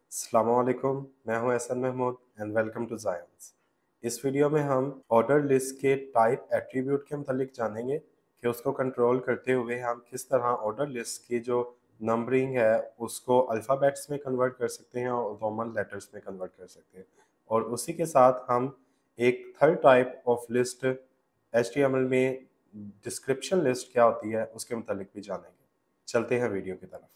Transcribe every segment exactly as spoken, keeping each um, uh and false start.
अस्सलामुअलैकुम, मैं हूं Ehsan Mahmood and welcome to Zions. इस वीडियो में हम ऑर्डर लिस्ट के टाइप एट्रीब्यूट के मुतालिक जानेंगे कि उसको कंट्रोल करते हुए हम किस तरह ऑर्डर लिस्ट की जो नंबरिंग है उसको अल्फ़ाबेट्स में कन्वर्ट कर सकते हैं और रोमन लेटर्स में कन्वर्ट कर सकते हैं। और उसी के साथ हम एक third type of list H T M L में डिस्क्रिप्शन लिस्ट क्या होती है उसके मुतालिक भी जानेंगे। चलते हैं वीडियो की तरफ।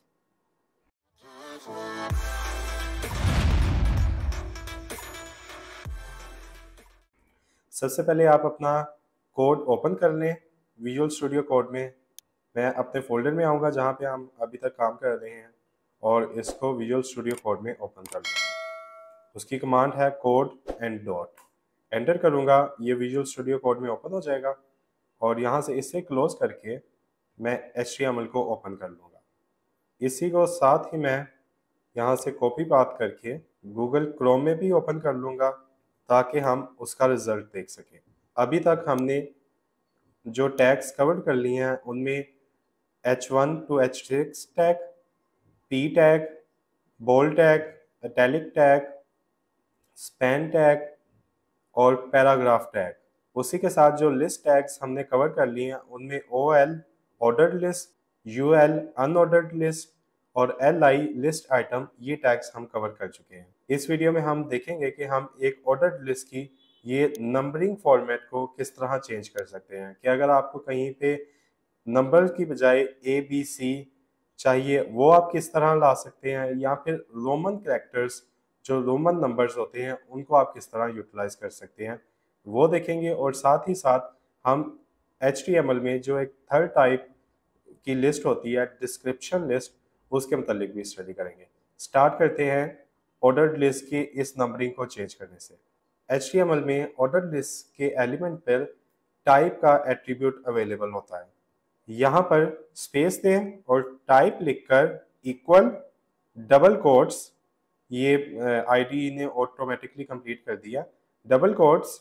सबसे पहले आप अपना कोड ओपन कर लें विजुअल स्टूडियो कोड में। मैं अपने फोल्डर में आऊँगा जहाँ पे हम अभी तक काम कर रहे हैं और इसको विजुअल स्टूडियो कोड में ओपन कर लूँगा। उसकी कमांड है कोड एंड डॉट। एंटर करूँगा, ये विजुअल स्टूडियो कोड में ओपन हो जाएगा और यहाँ से इसे क्लोज करके मैं एच टी एम एल को ओपन कर लूँगा। इसी को साथ ही मैं यहाँ से कॉपी पास्ट करके गूगल क्रोम में भी ओपन कर लूँगा ताकि हम उसका रिजल्ट देख सकें। अभी तक हमने जो टैग्स कवर कर लिए हैं उनमें H one two H six tag, P tag, bold tag, italic tag, span tag और पैराग्राफ टैग। उसी के साथ जो लिस्ट टैग्स हमने कवर कर लिए हैं उनमें O L ordered list, U L unordered list और एल आई लिस्ट आइटम, ये टैग्स हम कवर कर चुके हैं। इस वीडियो में हम देखेंगे कि हम एक ऑर्डर्ड लिस्ट की ये नंबरिंग फॉर्मेट को किस तरह चेंज कर सकते हैं कि अगर आपको कहीं पे नंबर की बजाय ए बी सी चाहिए वो आप किस तरह ला सकते हैं, या फिर रोमन कैरेक्टर्स जो रोमन नंबर्स होते हैं उनको आप किस तरह यूटिलाइज कर सकते हैं वो देखेंगे। और साथ ही साथ हम एच टी एम एल में जो एक थर्ड टाइप की लिस्ट होती है डिस्क्रिप्शन लिस्ट, उसके मुतालिक भी स्टडी करेंगे। स्टार्ट करते हैं ऑर्डर्ड लिस्ट की इस नंबरिंग को चेंज करने से। एच टी एम एल में ऑर्डर्ड लिस्ट के एलिमेंट पर टाइप का एट्रीब्यूट अवेलेबल होता है। यहाँ पर स्पेस दें और टाइप लिखकर इक्वल डबल कोट्स, ये आईडी ने ऑटोमेटिकली कंप्लीट कर दिया, डबल कोट्स,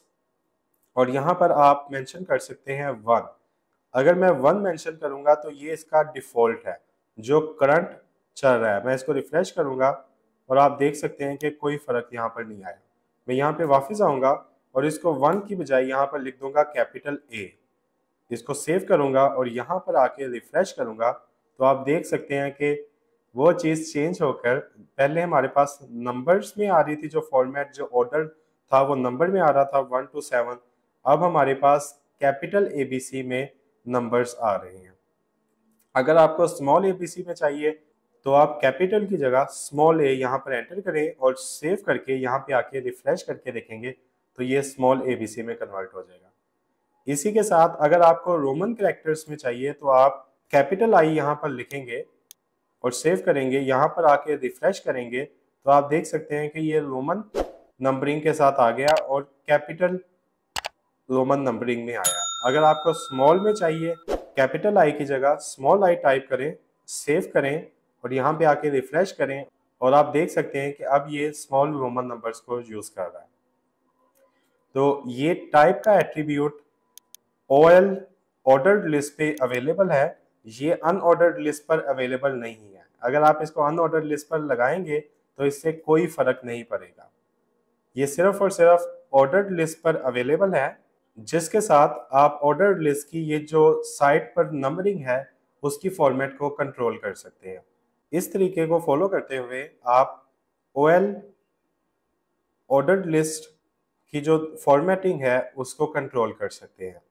और यहाँ पर आप मेंशन कर सकते हैं वन। अगर मैं वन मेंशन करूँगा तो ये इसका डिफ़ॉल्ट है जो करंट चल रहा है। मैं इसको रिफ्रेश करूँगा और आप देख सकते हैं कि कोई फ़र्क यहाँ पर नहीं आया। मैं यहाँ पे वापस आऊँगा और इसको वन की बजाय यहाँ पर लिख दूंगा कैपिटल ए। इसको सेव करूँगा और यहाँ पर आके रिफ्रेश करूँगा तो आप देख सकते हैं कि वो चीज़ चेंज होकर पहले हमारे पास नंबर्स में आ रही थी, जो फॉर्मेट जो ऑर्डर था वो नंबर में आ रहा था वन टू सेवन, अब हमारे पास कैपिटल ए बी सी में नंबर्स आ रहे हैं। अगर आपको स्मॉल ए बी सी में चाहिए तो आप कैपिटल की जगह स्मॉल ए यहाँ पर एंटर करें और सेव करके यहाँ पे आके रिफ्रेश करके देखेंगे तो ये स्मॉल ए बी सी में कन्वर्ट हो जाएगा। इसी के साथ अगर आपको रोमन कैरेक्टर्स में चाहिए तो आप कैपिटल आई यहाँ पर लिखेंगे और सेव करेंगे, यहाँ पर आके रिफ्रेश करेंगे तो आप देख सकते हैं कि ये रोमन नंबरिंग के साथ आ गया और कैपिटल रोमन नंबरिंग में आया। अगर आपको स्मॉल में चाहिए कैपिटल आई की जगह स्मॉल आई टाइप करें, सेव करें और यहाँ पे आके रिफ्रेश करें और आप देख सकते हैं कि अब ये स्मॉल रोमन नंबर्स को यूज कर रहा है। तो ये टाइप का attribute O L ordered list पे अवेलेबल है, ये अनऑर्डर्ड लिस्ट पर अवेलेबल नहीं है। अगर आप इसको अनऑर्डर्ड लिस्ट पर लगाएंगे तो इससे कोई फर्क नहीं पड़ेगा। ये सिर्फ और सिर्फ ऑर्डर्ड लिस्ट पर अवेलेबल है, जिसके साथ आप ऑर्डर्ड लिस्ट की ये जो साइट पर नंबरिंग है उसकी फॉर्मेट को कंट्रोल कर सकते हैं। इस तरीके को फॉलो करते हुए आप ओ एल ऑर्डर्ड लिस्ट की जो फॉर्मेटिंग है उसको कंट्रोल कर सकते हैं।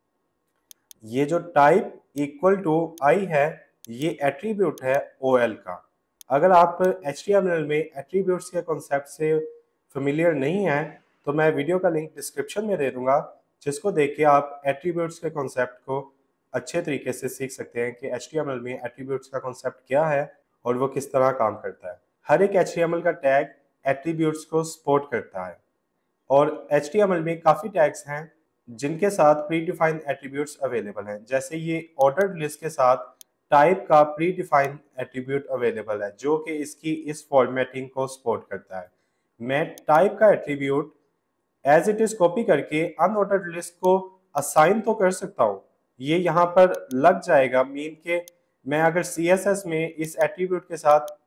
ये जो टाइप इक्वल टू आई है ये एट्रीब्यूट है ओ एल का। अगर आप एच टी एम एल में एट्रीब्यूट्स के कॉन्सेप्ट से फेमिलियर नहीं हैं तो मैं वीडियो का लिंक डिस्क्रिप्शन में दे दूंगा, जिसको देख के आप एट्रीब्यूट्स के कॉन्सेप्ट को अच्छे तरीके से सीख सकते हैं कि एच टी एम एल में एट्रीब्यूट्स का कॉन्सेप्ट क्या है और वो किस तरह काम करता है। हर एक एच टी एम एल का टैग एट्रीब्यूट्स को सपोर्ट करता है और एच टी एम एल में काफ़ी टैग्स हैं जिनके साथ प्री डिफाइंड एट्रीब्यूट्स अवेलेबल हैं। जैसे ये ऑर्डर्ड लिस्ट के साथ टाइप का प्री डिफाइंड एट्रीब्यूट अवेलेबल है जो कि इसकी इस फॉर्मेटिंग को सपोर्ट करता है। मैं टाइप का attribute as it is copy करके अनऑर्डर्ड लिस्ट को असाइन तो कर सकता हूँ, ये यहाँ पर लग जाएगा। मीन के मैं अगर सी एस एस में इस एट्रीब्यूट के साथ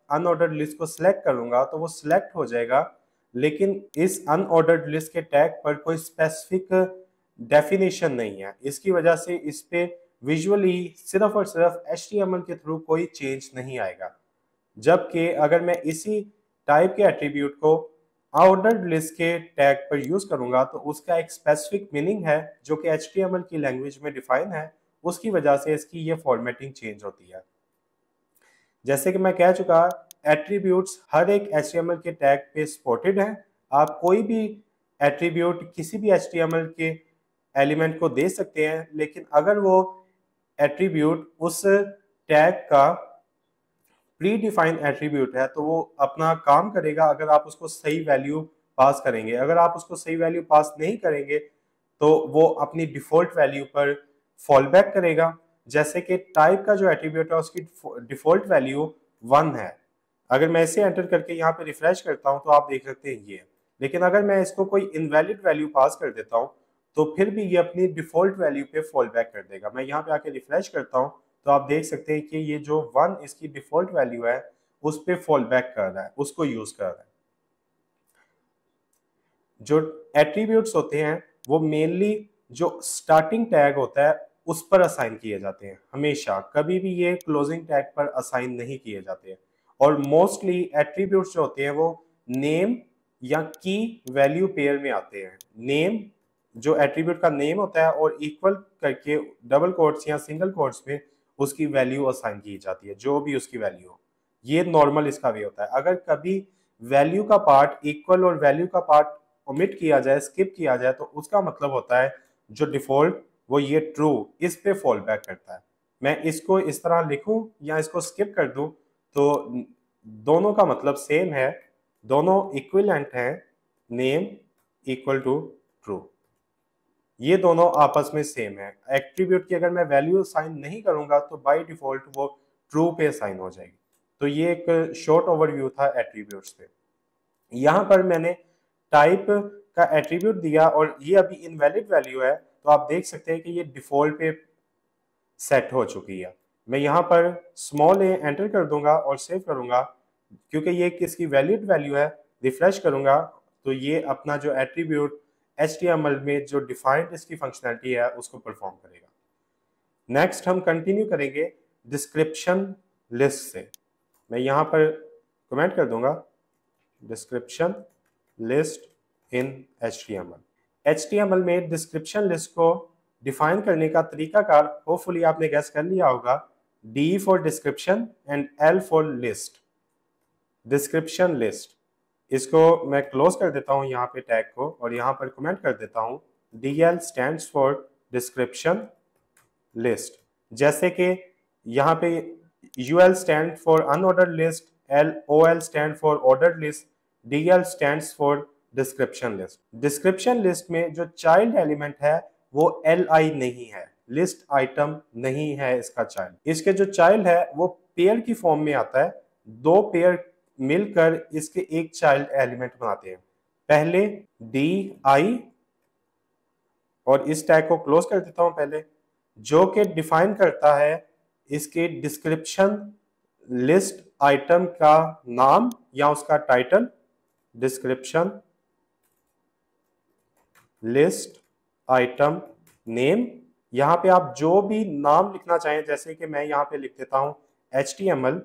अनऑर्डर्ड लिस्ट को सिलेक्ट करूंगा तो वो सिलेक्ट हो जाएगा, लेकिन इस अनऑर्डर्ड लिस्ट के टैग पर कोई स्पेसिफिक डेफिनेशन नहीं है। इसकी वजह से इस पे विजुअली सिर्फ और सिर्फ एच टी एम एल के थ्रू कोई चेंज नहीं आएगा। जबकि अगर मैं इसी टाइप के एट्रीब्यूट को ऑर्डर्ड लिस्ट के टैग पर यूज करूंगा तो उसका एक स्पेसिफिक मीनिंग है जो कि एच टी एम एल की लैंग्वेज में डिफाइन है, उसकी वजह से इसकी ये फॉर्मेटिंग चेंज होती है। जैसे कि मैं कह चुका, एट्रीब्यूट्स हर एक एच टी एम एल के टैग पे सपोर्टेड हैं। आप कोई भी एट्रीब्यूट किसी भी एच टी एम एल के एलिमेंट को दे सकते हैं, लेकिन अगर वो एट्रीब्यूट उस टैग का प्री डिफाइंड एट्रीब्यूट है तो वो अपना काम करेगा अगर आप उसको सही वैल्यू पास करेंगे। अगर आप उसको सही वैल्यू पास नहीं करेंगे तो वो अपनी डिफॉल्ट वैल्यू पर फॉल बैक करेगा। जैसे कि टाइप का जो एट्रीब्यूट है उसकी डिफॉल्ट वैल्यू वन है। अगर मैं इसे एंटर करके यहाँ पे रिफ्रेश करता हूँ तो आप देख सकते हैं ये, लेकिन अगर मैं इसको कोई इनवैलिड वैल्यू पास कर देता हूँ तो फिर भी ये अपनी डिफॉल्ट वैल्यू पे फॉल बैक कर देगा। मैं यहाँ पे आके रिफ्रेश करता हूँ तो आप देख सकते हैं कि ये जो वन इसकी डिफॉल्ट वैल्यू है उस पे फॉल बैक कर रहा है, उसको यूज कर रहा है। जो एट्रीब्यूट्स होते हैं वो मेनली जो स्टार्टिंग टैग होता है उस पर असाइन किए जाते हैं हमेशा, कभी भी ये क्लोजिंग टैग पर असाइन नहीं किए जाते हैं। और मोस्टली एट्रीब्यूट्स जो होते हैं वो नेम या की वैल्यू पेयर में आते हैं। नेम, जो एट्रीब्यूट का नेम होता है, और इक्वल करके डबल कोट्स या सिंगल कोट्स में उसकी वैल्यू असाइन की जाती है, जो भी उसकी वैल्यू हो। ये नॉर्मल इसका वे होता है। अगर कभी वैल्यू का पार्ट इक्वल और वैल्यू का पार्ट ओमिट किया जाए, स्किप किया जाए, तो उसका मतलब होता है जो डिफॉल्ट वो ये ट्रू इस पे फॉल बैक करता है। मैं इसको इस तरह लिखूं या इसको स्किप कर दूं तो दोनों का मतलब सेम है, दोनों इक्विवेलेंट हैं। नेम इक्वल टू ट्रू, ये दोनों आपस में सेम है। एट्रीब्यूट की अगर मैं वैल्यू असाइन नहीं करूंगा तो बाय डिफॉल्ट वो ट्रू पे असाइन हो जाएगी। तो ये एक शॉर्ट ओवरव्यू था एट्रीब्यूट्स पे। यहाँ पर मैंने टाइप का एट्रीब्यूट दिया और ये अभी इनवैलिड वैल्यू है, तो आप देख सकते हैं कि ये डिफॉल्ट पे सेट हो चुकी है। मैं यहाँ पर स्मॉल ए एंटर कर दूंगा और सेव करूंगा, क्योंकि ये किसकी वैलिड वैल्यू है। रिफ्रेश करूंगा तो ये अपना जो attribute H T M L में जो डिफाइंड इसकी फंक्शनैलिटी है उसको परफॉर्म करेगा। नेक्स्ट हम कंटिन्यू करेंगे डिस्क्रिप्शन लिस्ट से। मैं यहाँ पर कमेंट कर दूंगा description list in H T M L. H T M L में डिस्क्रिप्शन लिस्ट को डिफाइन करने का तरीकाकार होपफुली आपने गैस कर लिया होगा। D for description and L for list. Description list, इसको मैं क्लोज कर देता हूं यहाँ पे टैग को, और यहाँ पर कमेंट कर देता हूं D L stands for description list. जैसे कि यहाँ पे U L stand for unordered list, L O L stand for ordered list, D L stands for description list. Description list में जो चाइल्ड एलिमेंट है वो एल आई नहीं है, लिस्ट आइटम नहीं है इसका चाइल्ड। इसके जो चाइल्ड है वो पेयर की फॉर्म में आता है। दो पेयर मिलकर इसके एक चाइल्ड एलिमेंट बनाते हैं। पहले डी आई, और इस टैग को क्लोज कर देता हूं पहले, जो कि डिफाइन करता है इसके डिस्क्रिप्शन लिस्ट आइटम का नाम या उसका title. Description list item name, यहां पे आप जो भी नाम लिखना चाहें, जैसे कि मैं यहां पे लिख देता हूं एच टी एम एल,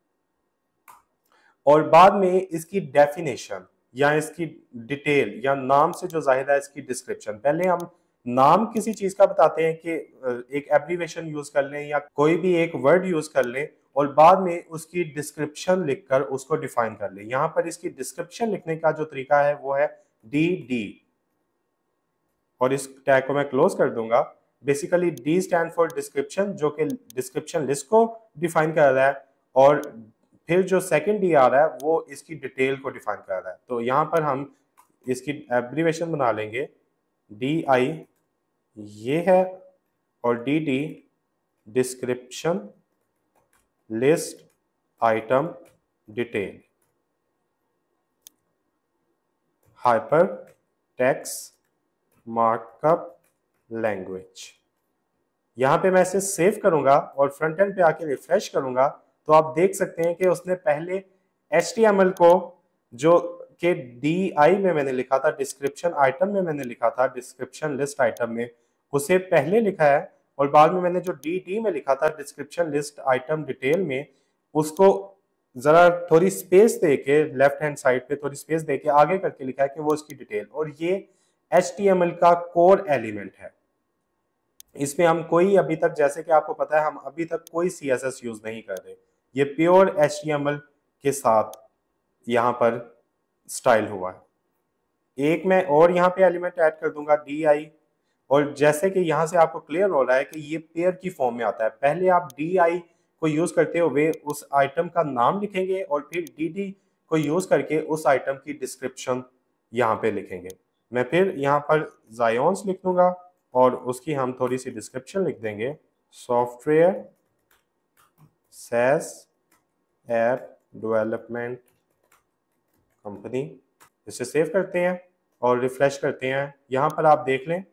और बाद में इसकी डेफिनेशन या इसकी डिटेल या नाम से जो जाहिर है इसकी डिस्क्रिप्शन। पहले हम नाम किसी चीज का बताते हैं कि एक एब्रीवेशन यूज कर लें या कोई भी एक वर्ड यूज कर लें, और बाद में उसकी डिस्क्रिप्शन लिखकर उसको डिफाइन कर लें। यहां पर इसकी डिस्क्रिप्शन लिखने का जो तरीका है वो है डी डी, और इस टैग को मैं क्लोज कर दूंगा। Basically D stand for description, जो कि डिस्क्रिप्शन लिस्ट को डिफाइन कर रहा है, और फिर जो सेकंड डी आ रहा है वो इसकी डिटेल को डिफाइन कर रहा है। तो यहाँ पर हम इसकी एब्रीवेशन बना लेंगे, डी आई ये है, और D D description list item detail hypertext markup language. यहाँ पे मैं इसे सेव करूंगा और फ्रंट एंड पे आके रिफ्रेश करूंगा तो आप देख सकते हैं कि उसने पहले एच टी एम एल को जो कि डी आई में मैंने लिखा था, डिस्क्रिप्शन आइटम में मैंने लिखा था, डिस्क्रिप्शन लिस्ट आइटम में उसे पहले लिखा है, और बाद में मैंने जो डी डी में लिखा था, डिस्क्रिप्शन लिस्ट आइटम डिटेल में, उसको जरा थोड़ी स्पेस दे के लेफ्ट हैंड साइड पे थोड़ी स्पेस दे के आगे करके लिखा है कि वो इसकी डिटेल। और ये एच टी एम एल का कोर एलिमेंट है। इसमें हम कोई अभी तक, जैसे कि आपको पता है, हम अभी तक कोई सी एस एस यूज नहीं कर रहे। ये pure H T M L के साथ यहाँ पर स्टाइल हुआ है। एक मैं और यहाँ पे एलिमेंट ऐड कर दूंगा डी आई, और जैसे कि यहाँ से आपको क्लियर हो रहा है कि ये पेयर की फॉर्म में आता है। पहले आप डी आई को यूज करते हुए उस आइटम का नाम लिखेंगे और फिर डी डी को यूज करके उस आइटम की डिस्क्रिप्शन यहाँ पे लिखेंगे। मैं फिर यहाँ पर जायोन्स लिख दूंगा और उसकी हम थोड़ी सी डिस्क्रिप्शन लिख देंगे, software SaaS app development company. इसे सेव करते हैं और रिफ्रेश करते हैं। यहाँ पर आप देख लें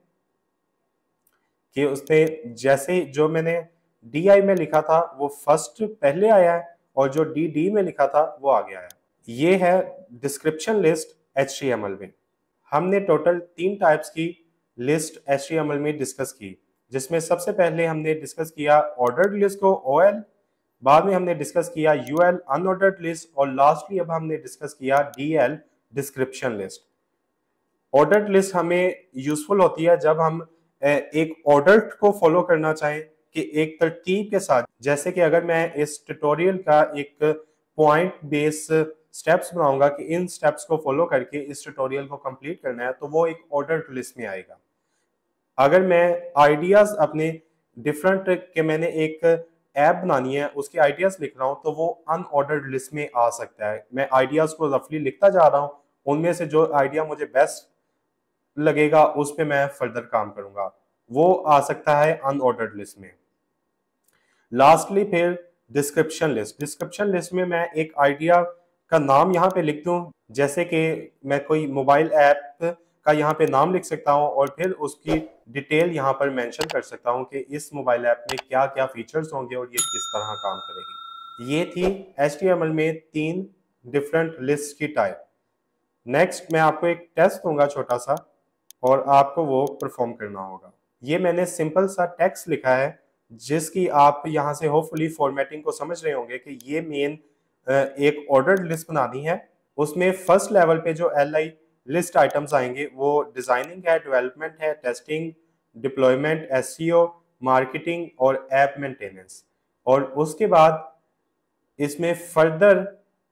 कि उसने जैसे जो मैंने डी आई में लिखा था वो फर्स्ट पहले आया है, और जो डी डी में लिखा था वो आगे आया। ये है description list H T M L में। हमने टोटल तीन टाइप्स की list H T M L में डिस्कस की, जिसमें सबसे पहले हमने डिस्कस किया ऑर्डर्ड लिस्ट को ओ एल, बाद में हमने डिस्कस किया यू एल अनऑर्डर्ड लिस्ट, और लास्टली अब हमने डिस्कस किया D L description list. Ordered list हमें यूजफुल होती है जब हम एक ऑर्डर को फॉलो करना चाहें कि एक तरतीब के साथ, जैसे कि अगर मैं इस ट्यूटोरियल का एक पॉइंट बेस स्टेप्स बनाऊंगा कि इन स्टेप्स को फॉलो करके इस ट्यूटोरियल को कंप्लीट करना है, तो वो एक ऑर्डर्ड लिस्ट में आएगा। अगर मैं आइडियाज अपने डिफरेंट के मैंने एक ऐप बनानी है, उसके आइडियाज लिख रहा हूँ, तो वो अनऑर्डर्ड लिस्ट में आ सकता है। मैं आइडियाज को रफली लिखता जा रहा हूँ, उनमें से जो आइडिया मुझे बेस्ट लगेगा उस पे मैं फर्दर काम करूंगा, वो आ सकता है अनऑर्डर्ड लिस्ट में। लास्टली फिर डिस्क्रिप्शन लिस्ट। डिस्क्रिप्शन लिस्ट में मैं एक आइडिया का नाम यहाँ पे लिख दूं, जैसे कि मैं कोई मोबाइल ऐप का यहाँ पे नाम लिख सकता हूँ और फिर उसकी डिटेल यहाँ पर मेंशन कर सकता हूँ कि इस मोबाइल ऐप में क्या क्या फीचर्स होंगे और ये किस तरह काम करेगी। ये थी एच टी एम एल में तीन डिफरेंट लिस्ट की टाइप। नेक्स्ट मैं आपको एक टेस्ट दूंगा छोटा सा, और आपको वो परफॉर्म करना होगा। ये मैंने सिंपल सा टेक्स्ट लिखा है, जिसकी आप यहाँ से होपफुली फॉर्मेटिंग को समझ रहे होंगे कि ये मेन एक ऑर्डर्ड लिस्ट बनानी है। उसमें फर्स्ट लेवल पे जो एल आई लिस्ट आइटम्स आएंगे वो डिजाइनिंग है, डेवलपमेंट है, testing, deployment, S E O, marketing और ऐप मेंटेनेंस। और उसके बाद इसमें फर्दर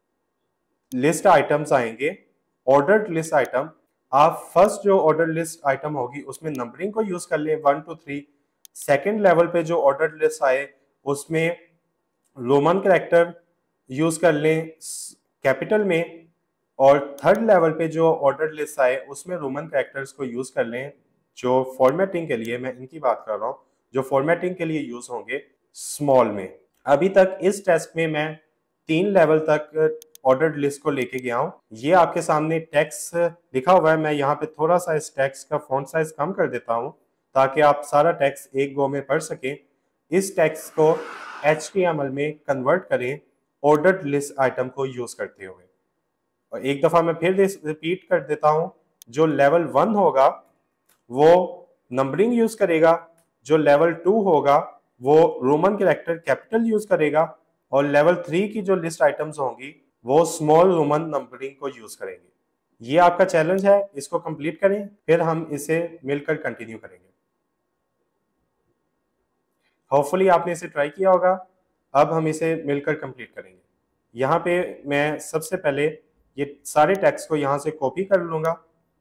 लिस्ट आइटम्स आएंगे, ऑर्डर्ड लिस्ट आइटम। आप फर्स्ट जो ऑर्डर लिस्ट आइटम होगी उसमें नंबरिंग को यूज कर ले one two three. Second level पे जो ऑर्डर लिस्ट आए उसमें रोमन कैरेक्टर यूज कर लें कैपिटल में, और थर्ड लेवल पे जो ऑर्डर लिस्ट आए उसमें रोमन कैरेक्टर्स को यूज कर लें जो फॉर्मेटिंग के लिए, मैं इनकी बात कर रहा हूँ, जो फॉर्मेटिंग के लिए यूज होंगे स्मॉल में। अभी तक इस टेस्ट में मैं तीन लेवल तक ऑर्डर्ड लिस्ट को लेके गया हूं। ये आपके सामने टेक्स्ट लिखा हुआ है। मैं यहाँ पे थोड़ा सा इस टेक्स्ट का फॉन्ट साइज कम कर देता हूं ताकि आप सारा टेक्स्ट एक गो में पढ़ सकें। इस टेक्स्ट को एच टी एम एल में कन्वर्ट करें ऑर्डर्ड लिस्ट आइटम को यूज करते हुए। और एक दफा मैं फिर रिपीट कर देता हूं, जो लेवल वन होगा वो नंबरिंग यूज करेगा, जो लेवल टू होगा वो रोमन कैरेक्टर कैपिटल यूज करेगा, और लेवल थ्री की जो लिस्ट आइटम्स होंगी वो स्मॉल रोमन नंबरिंग को यूज करेंगे। ये आपका चैलेंज है, इसको कंप्लीट करें, फिर हम इसे मिलकर कंटिन्यू करेंगे। होपफुली आपने इसे ट्राई किया होगा। अब हम इसे मिलकर कंप्लीट करेंगे। यहाँ पे मैं सबसे पहले ये सारे टेक्स्ट को यहाँ से कॉपी कर लूंगा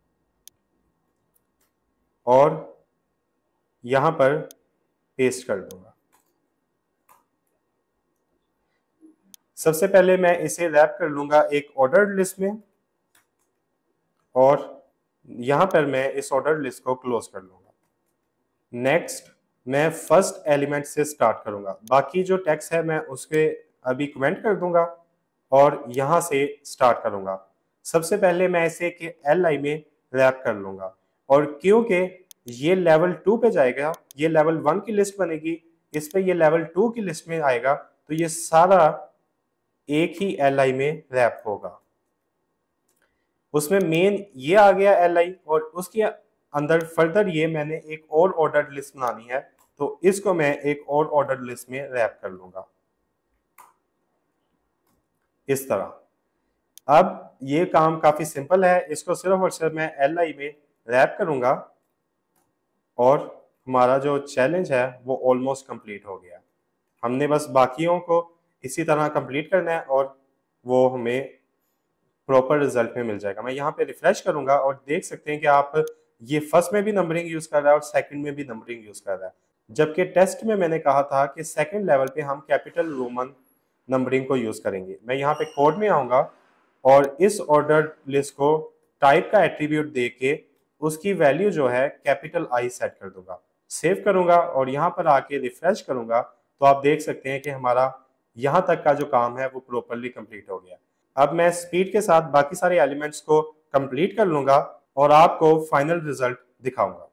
और यहाँ पर पेस्ट कर दूंगा। सबसे पहले मैं इसे रैप कर लूंगा एक ऑर्डर्ड लिस्ट में, और यहां पर मैं इस ऑर्डर्ड लिस्ट को क्लोज कर लूंगा। नेक्स्ट मैं फर्स्ट एलिमेंट से स्टार्ट करूंगा। बाकी जो टेक्स्ट है मैं उसके अभी कमेंट कर दूंगा और यहां से स्टार्ट करूंगा। सबसे पहले मैं इसे कि एल आई में रैप कर लूंगा, और क्योंकि ये लेवल टू पे जाएगा, ये लेवल वन की लिस्ट बनेगी, इस पे ये लेवल टू की लिस्ट में आएगा, तो ये सारा एक ही एल आई में रैप होगा। उसमें मेन ये आ गया एल आई, और उसके अंदर फर्दर ये मैंने एक और ऑर्डर लिस्ट बनानी है, तो इसको मैं एक और ऑर्डर लिस्ट में रैप कर लूंगा इस तरह। अब ये काम काफी सिंपल है, इसको सिर्फ और सिर्फ मैं एल आई में रैप करूंगा और हमारा जो चैलेंज है वो ऑलमोस्ट कंप्लीट हो गया। हमने बस बाकियों को इसी तरह कंप्लीट करना है और वो हमें प्रॉपर रिजल्ट में मिल जाएगा। मैं यहाँ पे रिफ्रेश करूंगा और देख सकते हैं कि आप ये फर्स्ट में भी नंबरिंग यूज कर रहा है और सेकंड में भी नंबरिंग यूज कर रहा है, जबकि टेस्ट में मैंने कहा था कि सेकंड लेवल पे हम कैपिटल रोमन नंबरिंग को यूज करेंगे। मैं यहाँ पे कोड में आऊंगा और इस ऑर्डर लिस्ट को टाइप का एट्रीब्यूट दे के उसकी वैल्यू जो है कैपिटल आई सेट कर दूंगा, सेव करूंगा और यहाँ पर आके रिफ्रेश करूंगा तो आप देख सकते हैं कि हमारा यहाँ तक का जो काम है वो प्रॉपरली कंप्लीट हो गया। अब मैं स्पीड के साथ बाकी सारे एलिमेंट्स को कंप्लीट कर लूंगा और आपको फाइनल रिजल्ट दिखाऊंगा।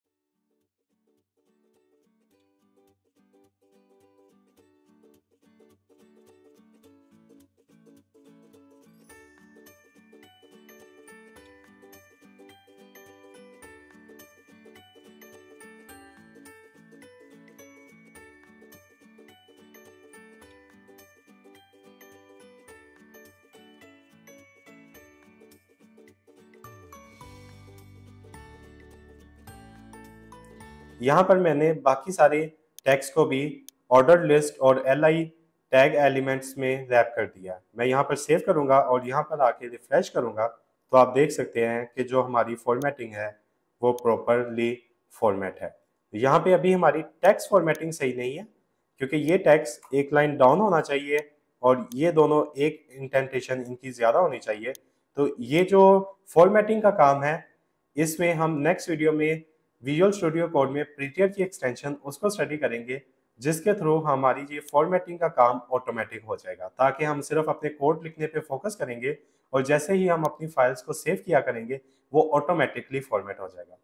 यहाँ पर मैंने बाकी सारे टैग्स को भी ऑर्डर लिस्ट और एल आई टैग एलिमेंट्स में रैप कर दिया। मैं यहाँ पर सेव करूँगा और यहाँ पर आके रिफ्रेश करूँगा तो आप देख सकते हैं कि जो हमारी फॉर्मेटिंग है वो प्रॉपरली फॉर्मेट है। यहाँ पे अभी हमारी टेक्स्ट फॉर्मेटिंग सही नहीं है, क्योंकि ये टेक्स्ट एक लाइन डाउन होना चाहिए और ये दोनों एक इंटेंटेशन इनकी ज़्यादा होनी चाहिए। तो ये जो फॉर्मेटिंग का काम है इसमें हम नेक्स्ट वीडियो में विजुअल स्टूडियो कोड में प्रीटियर की एक्सटेंशन उसको स्टडी करेंगे, जिसके थ्रू हमारी ये फॉर्मेटिंग का काम ऑटोमेटिक हो जाएगा, ताकि हम सिर्फ अपने कोड लिखने पे फोकस करेंगे और जैसे ही हम अपनी फाइल्स को सेव किया करेंगे वो ऑटोमेटिकली फॉर्मेट हो जाएगा।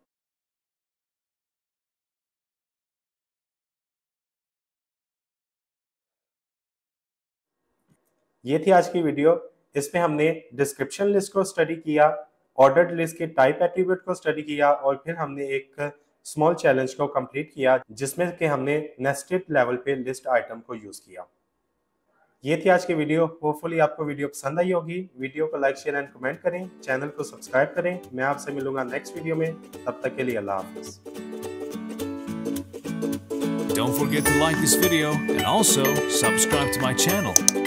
ये थी आज की वीडियो। इसमें हमने डिस्क्रिप्शन लिस्ट को स्टडी किया, ऑर्डर्ड लिस्ट के टाइप एट्रीब्यूट को स्टडी किया और फिर हमने एक स्मॉल चैलेंज को कंप्लीट किया जिसमें कि हमने नेस्टेड लेवल पे लिस्ट आइटम को यूज किया। ये थी आज की वीडियो। होपफुली आपको वीडियो पसंद आई होगी। वीडियो को लाइक शेयर एंड कमेंट करें, चैनल को सब्सक्राइब करें। मैं आपसे मिलूंगा नेक्स्ट वीडियो में, तब तक के लिए अल्लाह हाफिज़। Don't forget to like this video and also subscribe to my channel.